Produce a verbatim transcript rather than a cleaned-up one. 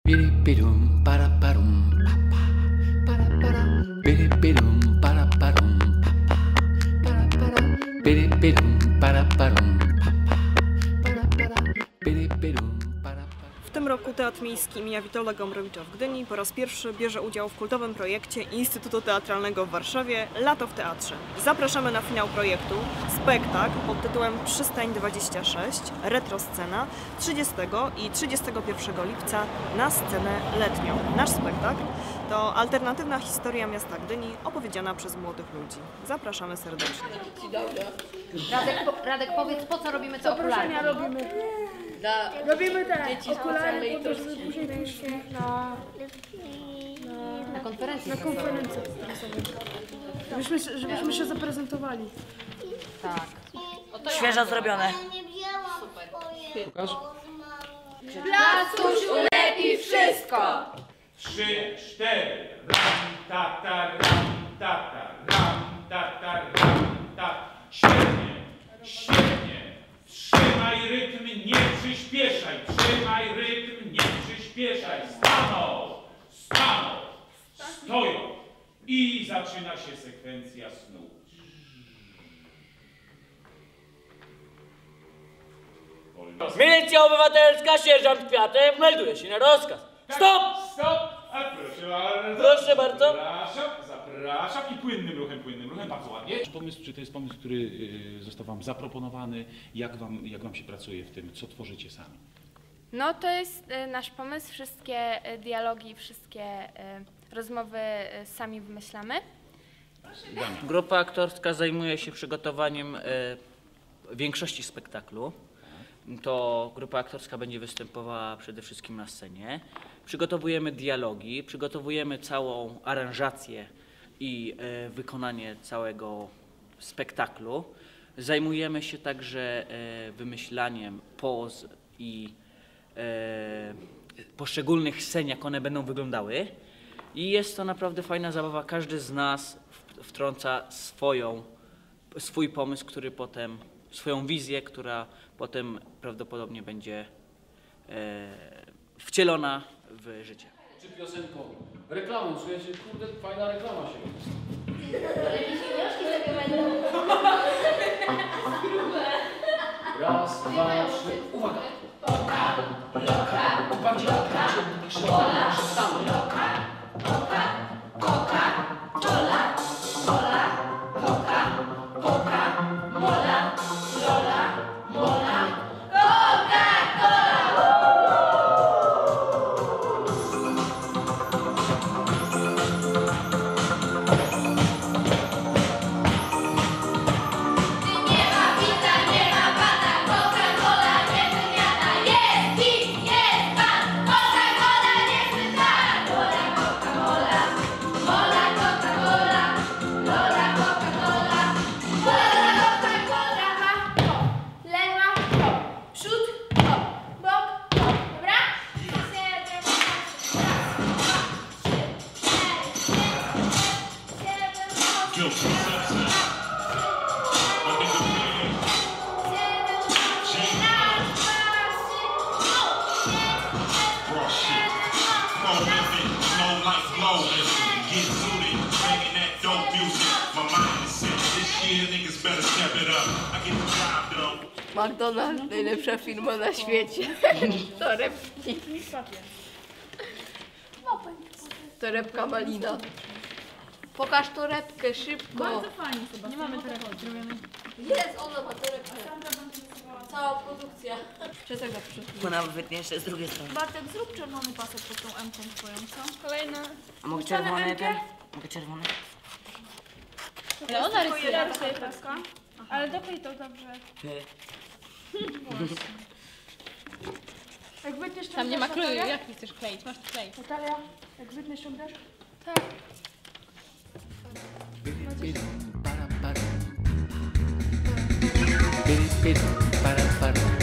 Piripirum para parum pa para para piripirum para parum pa para para piripirum para parum pa para para piripirum para para. W tym roku Teatr Miejski im. Witolda Gombrowicza w Gdyni po raz pierwszy bierze udział w kultowym projekcie Instytutu Teatralnego w Warszawie Lato w Teatrze. Zapraszamy na finał projektu spektakl pod tytułem Przystań dwadzieścia sześć Retroscena trzydziestego i trzydziestego pierwszego lipca na scenę letnią. Nasz spektakl to alternatywna historia miasta Gdyni opowiedziana przez młodych ludzi. Zapraszamy serdecznie. Radek, po, Radek, powiedz, po co robimy te okulary? robimy. Dla Robimy te dzieci z okulary, specjalnej po to, żeby troski. później wyjść na, Na konferencji. na konferencję. Żebyśmy, żebyśmy się zaprezentowali. Tak. Świeżo zrobione. Pokaż. Placuś ulepi wszystko! Trzy, cztery, ram, tata, ram, tata, ram, tata, ram, tata. Świetnie, świetnie. Trzymaj rytm, nie przyspieszaj. Trzymaj rytm, nie przyspieszaj. Stanął, stanął, stoją. I zaczyna się sekwencja snu. Milicja Obywatelska, sierżant Kwiatek melduje się na rozkaz. Stop! Stop! A proszę bardzo. Proszę bardzo. Zapraszam, zapraszam i płynnym ruchem, płynnym ruchem, bardzo ładnie. Pomysł, czy to jest pomysł, który y, został wam zaproponowany? Jak wam, jak wam się pracuje w tym? Co tworzycie sami? No to jest y, nasz pomysł, wszystkie y, dialogi, wszystkie y, rozmowy y, sami wymyślamy. Grupa aktorska zajmuje się przygotowaniem e, większości spektaklu. To grupa aktorska będzie występowała przede wszystkim na scenie. Przygotowujemy dialogi, przygotowujemy całą aranżację i e, wykonanie całego spektaklu. Zajmujemy się także e, wymyślaniem poz i e, poszczególnych scen, jak one będą wyglądały. I jest to naprawdę fajna zabawa. Każdy z nas wtrąca swoją, swój pomysł, który potem, swoją wizję, która potem prawdopodobnie będzie e, wcielona w życie. Czy piosenką reklamą, słuchajcie, kurde, fajna reklama się raz, dwa, trzy, uwaga! Oka, loka, bardziej loka, szeptamy, szeptamy. Loka, oka, koka, dola, mola, koka, koka, mola, lola, mola, Coca-Cola! Nie ma wita, nie ma pana, Coca-Cola nie wymiata. Jest hit, jest pan, Coca-Cola nie wymiata. Mola, Coca-Cola, mola, Coca-Cola, mola, Coca-Cola, mola, Coca-Cola. Prawa, lewa, przód, bok, dobra? Siedem, raz, dwa, trzy, cztery, pięć, sześć, siedem, osiem, McDonald's, najlepsza firma na świecie. Torebki. Torebka malina. Pokaż torebkę szybko. Nie mamy torebki zrobionej. Jest, ona ma torebkę. Cała produkcja. Przez tego przyszło. Ona wytnie jeszcze z drugiej strony. Bartek, zrób czerwony pasek pod tą M-ką twoją, co? Kolejna. A mogę czerwony ten? Mogę czerwony? Ale ona rysuje. Ja rysuję paska. Ale doklej to dobrze. Jak wytniesz Tam nie ma ściągasz kleju, Natalię? jaki chcesz kleić? Masz tu klej. Natalia, jak wytniesz ściągasz? Piripirum para parum. Piripirum para parum.